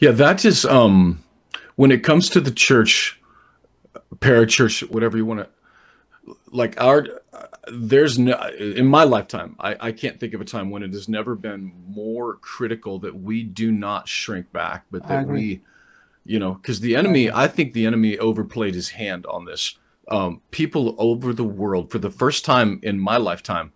Yeah, that is when it comes to the church, parachurch, whatever you want to like our there's no in my lifetime, I can't think of a time when it has never been more critical that we do not shrink back, but I that agree. we, because the I enemy, agree. I think the enemy overplayed his hand on this. People over the world, for the first time in my lifetime,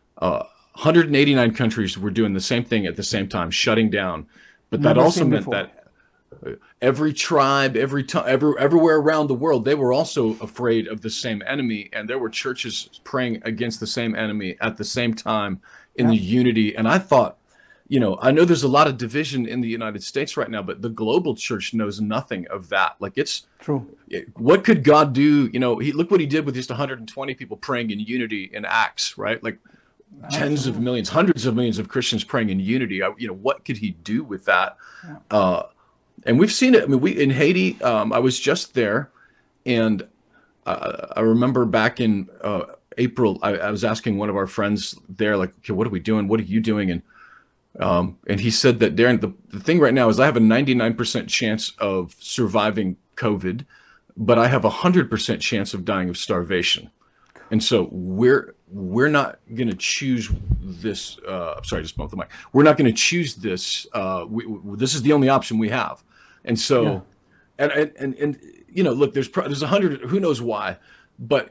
189 countries were doing the same thing at the same time, shutting down. But that Never also seen meant before. that every tribe, everywhere around the world, they were also afraid of the same enemy, and there were churches praying against the same enemy at the same time in the Yeah, unity. And I thought, I know there's a lot of division in the United States right now, but the global church knows nothing of that. Like true. what could God do? Look what he did with just 120 people praying in unity in Acts, right? Like tens of Absolutely. millions, hundreds of millions of Christians praying in unity. What could he do with that? Yeah. Uh, and we've seen it. I mean, we in Haiti. I was just there, and I remember back in April, I was asking one of our friends there, like, okay, what are we doing? What are you doing? And he said that Darren, the thing right now is I have a 99% chance of surviving COVID, but I have a 100% chance of dying of starvation. And so we're not going to choose this. Sorry, I just bumped the mic. We're not going to choose this. This is the only option we have. And Yeah. so, and look, there's 100. Who knows why? But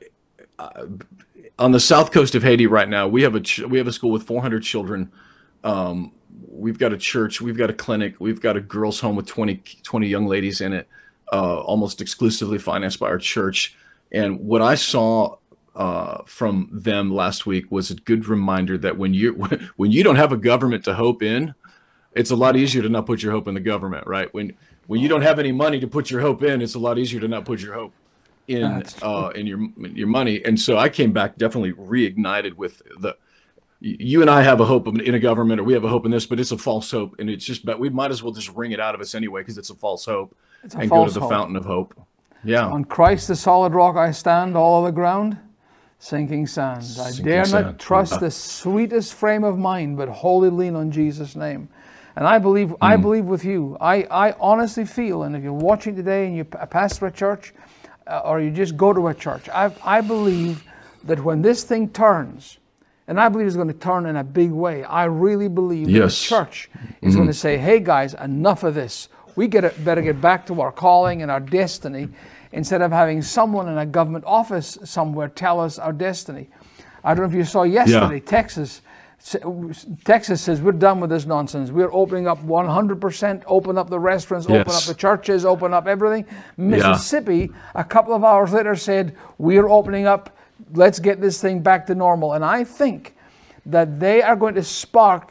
on the south coast of Haiti right now, we have a school with 400 children. We've got a church, we've got a clinic, we've got a girls' home with 20 young ladies in it, almost exclusively financed by our church. And what I saw from them last week was a good reminder that when you when you don't have a government to hope in, it's a lot easier to not put your hope in the government, right? When you don't have any money to put your hope in, it's a lot easier to not put your hope That's true. in your money. And so I came back definitely reignited with the you and I have a hope in a government, or we have a hope in this, but it's a false hope, and it's just but we might as well just wring it out of us anyway because it's a false hope, It's a and go to false the hope. fountain of hope. Yeah, On Christ the solid rock I stand, all other ground sinking sand. I sinking dare not sand. trust Yeah. the sweetest frame of mind, but wholly lean on Jesus' name. And I believe with you. I honestly feel, and if you're watching today and you pastor a church, or you just go to a church, I believe that when this thing turns, and I believe it's going to turn in a big way, I really believe that the Yes. church is going to say, hey guys, enough of this. Better get back to our calling and our destiny, instead of having someone in a government office somewhere tell us our destiny. I don't know if you saw yesterday, Texas says, we're done with this nonsense. We're opening up 100%, open up the restaurants, open up Yes. the churches, open up everything. Yeah. Mississippi, a couple of hours later, said, we're opening up, let's get this thing back to normal. And I think that they are going to spark,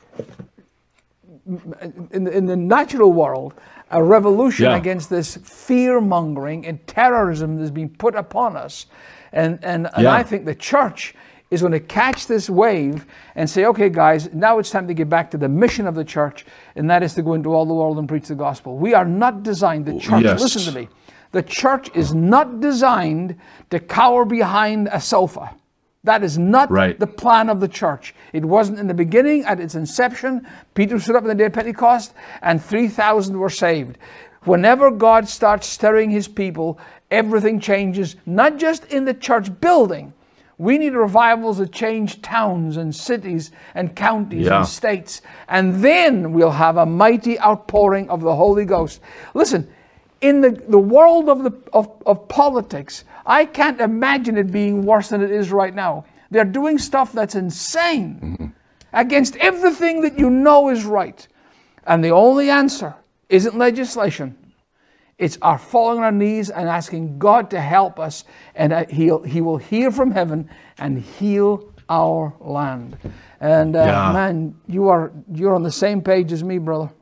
in the natural world, a revolution Yeah. against this fear-mongering and terrorism that's been put upon us. And Yeah. I think the church is going to catch this wave and say, okay, guys, now it's time to get back to the mission of the church, and that is to go into all the world and preach the gospel. We are not designed, the church, Yes. listen to me, the church is not designed to cower behind a sofa. That is not Right. the plan of the church. It wasn't in the beginning, at its inception. Peter stood up on the day of Pentecost, and 3,000 were saved. Whenever God starts stirring his people, everything changes, not just in the church building. We need revivals that change towns and cities and counties Yeah. and states. And then we'll have a mighty outpouring of the Holy Ghost. Listen, in the world of politics, I can't imagine it being worse than it is right now. They're doing stuff that's insane, against everything that you know is right. And the only answer isn't legislation. It's our falling on our knees and asking God to help us, and He will hear from heaven and heal our land. And Yeah. man, you're on the same page as me, brother.